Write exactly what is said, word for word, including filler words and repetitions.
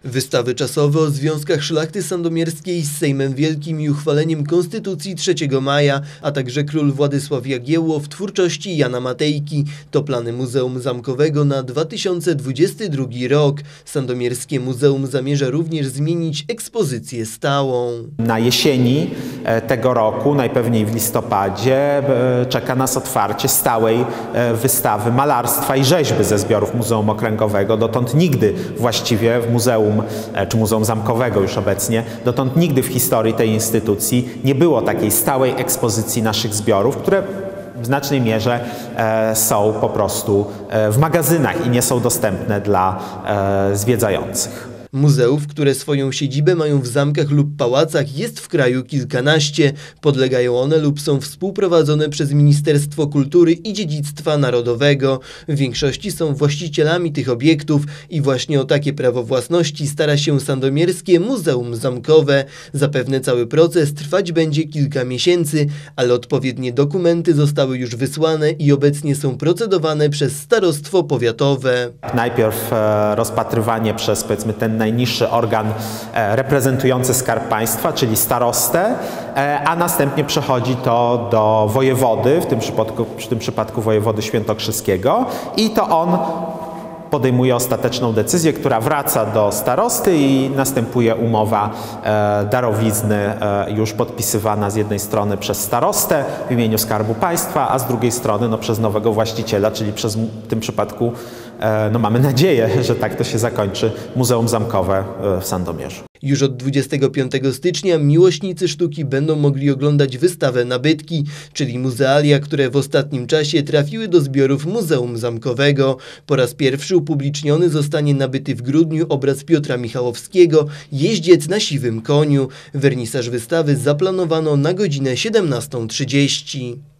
Wystawy czasowe o związkach szlachty sandomierskiej z Sejmem Wielkim i uchwaleniem Konstytucji trzeciego maja, a także król Władysław Jagiełło w twórczości Jana Matejki to plany Muzeum Zamkowego na dwa tysiące dwudziesty drugi rok. Sandomierskie Muzeum zamierza również zmienić ekspozycję stałą. Na jesieni tego roku, najpewniej w listopadzie, czeka nas otwarcie stałej wystawy malarstwa i rzeźby ze zbiorów Muzeum Okręgowego. Dotąd nigdy właściwie w Muzeum, czy Muzeum Zamkowego już obecnie, dotąd nigdy w historii tej instytucji nie było takiej stałej ekspozycji naszych zbiorów, które w znacznej mierze e, są po prostu e, w magazynach i nie są dostępne dla e, zwiedzających. Muzeów, które swoją siedzibę mają w zamkach lub pałacach, jest w kraju kilkanaście. Podlegają one lub są współprowadzone przez Ministerstwo Kultury i Dziedzictwa Narodowego. W większości są właścicielami tych obiektów i właśnie o takie prawo własności stara się Sandomierskie Muzeum Zamkowe. Zapewne cały proces trwać będzie kilka miesięcy, ale odpowiednie dokumenty zostały już wysłane i obecnie są procedowane przez Starostwo Powiatowe. Najpierw e, rozpatrywanie przez, powiedzmy, ten najniższy organ reprezentujący Skarb Państwa, czyli starostę, a następnie przechodzi to do wojewody, w tym przypadku, w tym przypadku wojewody świętokrzyskiego, i to on podejmuje ostateczną decyzję, która wraca do starosty i następuje umowa e, darowizny e, już podpisywana z jednej strony przez starostę w imieniu Skarbu Państwa, a z drugiej strony no, przez nowego właściciela, czyli przez, w tym przypadku e, no, mamy nadzieję, że tak to się zakończy, Muzeum Zamkowe e, w Sandomierzu. Już od dwudziestego piątego stycznia miłośnicy sztuki będą mogli oglądać wystawę nabytki, czyli muzealia, które w ostatnim czasie trafiły do zbiorów Muzeum Zamkowego. Po raz pierwszy upubliczniony zostanie nabyty w grudniu obraz Piotra Michałowskiego „Jeździec na siwym koniu”. Wernisaż wystawy zaplanowano na godzinę siedemnastą trzydzieści.